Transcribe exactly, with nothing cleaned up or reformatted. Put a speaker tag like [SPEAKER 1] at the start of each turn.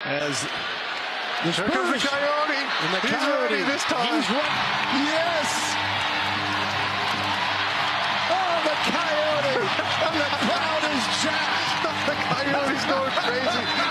[SPEAKER 1] As the
[SPEAKER 2] Here comes the Coyote.
[SPEAKER 1] And the
[SPEAKER 2] He's
[SPEAKER 1] Coyote
[SPEAKER 2] ready this time.
[SPEAKER 1] He's ready. Yes. Oh, the Coyote. And the crowd is jacked.
[SPEAKER 2] The Coyote's going crazy.